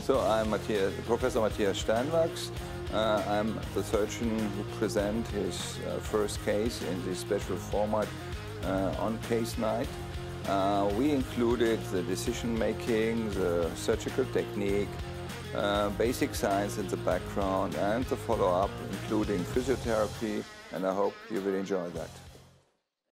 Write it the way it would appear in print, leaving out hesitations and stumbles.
So I'm Professor Matthias Steinwachs. I'm the surgeon who presents his first case in this special format ONcase Night. We included the decision-making, the surgical technique, basic science in the background, and the follow-up, including physiotherapy, and I hope you will enjoy that.